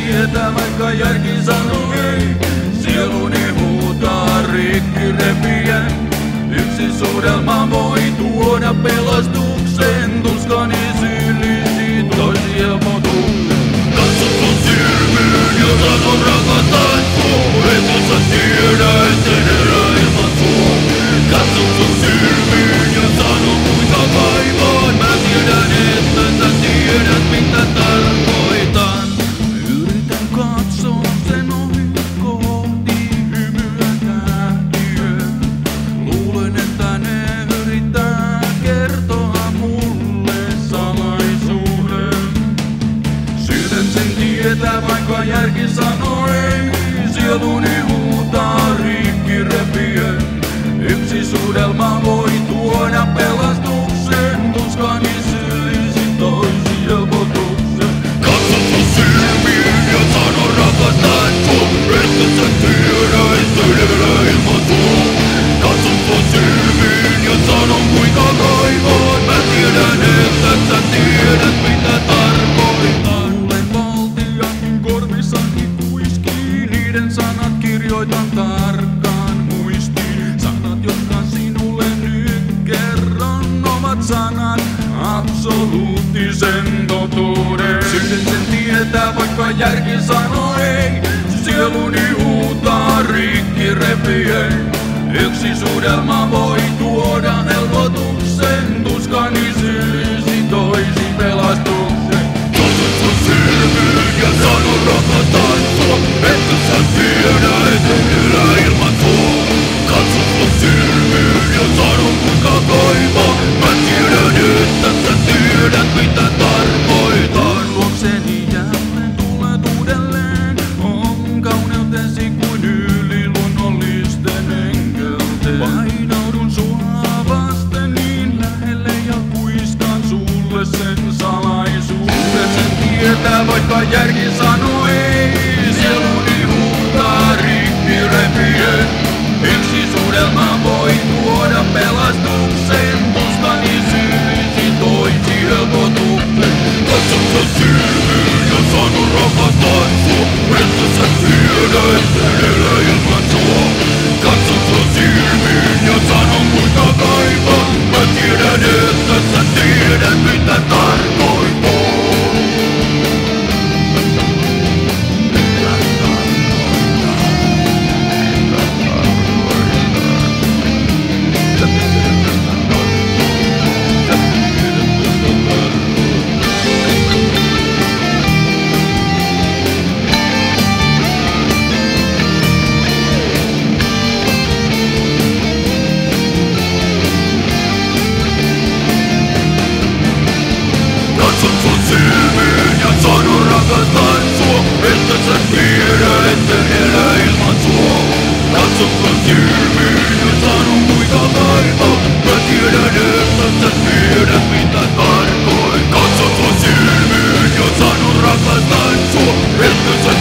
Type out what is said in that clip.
tietää, vaikka järki sanoo ei. Sieluni huutaa rikki repien. Yksi suudelma voi tuoda pelastuksen. Tuskani syyllisi toisi helpotuksen. Katso sun silmiin ja sano rakastan sua. Et sä tiedä, etten elä ilman sua. Katso sun silmiin ja sano kuinka kaivaan. Mä tiedän, että sä tiedät mitä tarkoitan. Yritän katsoa sen ohi kohti hymyä tähtiä. Luulen, että ne yrittää kertoa mulle salaisuuden. Sydän sen tietää, vaikka järki sanoo ei. Sieluni huutaa rikki repien. Yksi suudelma voi tuoda pelastuksen. Tuskani syyllisi toisi helpotuksen. Katso sun silmiin ja sano rakastan sua. Että sä tiedä, etten elä ilman sua. Katso sun silmiin ja sano kuinka kaivaan. Mä tiedän, että sä tiedät mitä tarkoitan. Kuulen valtiakin korvissani kuiskii. Niiden sanat kirjoitan tarkkaan muistiin. Sanat, jotka sinulle nyt kerron, ovat sanat absoluuttisen totuuden. Sydän sen tietää, vaikka järki sanoo ei. Sieluni huutaa rikki repien. Yksi suudelma voi tuoda helpotuksen. Tuskani syyllisi toisi pelastuksen. Katso sun silmiin ja sano rakastan sua. Että sä tiedä, etten elä ilman sua. Katso sun silmiin ja sano kuinka kaivaa. Mä tiedän, että sä tiedät mitä tarkoitan. Luokseni jälleen tulet uudelleen. On kauneutesi kuin yliluonnollisten enkelten. Painaudun sua vasten niin lähelle ja kuiskan sulle sen salaisuuden. Sen tietää, vaikka järki sanoo ei. Sieluni huutaa rikki repien. Yksi suudelma voi tuoda pelastuksen. Tuskani syyllisi toisi helpotuksen. Katso sun silmiin ja sano rakastan sua. Että sä tiedä, etten elä ilman sua. Katso sun silmiin ja sano kuinka kaivaan. Mä tiedän, että sä tiedät mitä tarkoitan. Katso sun silmiin ja sano rakastan sua. Että sä tiedä, etten elä ilman sua. Katso sun silmiin ja sano kuinka kaivaa. Mä tiedän, että sä tiedät mitä tarkoin. Katso sun silmiin ja sano rakastan sua. Että sä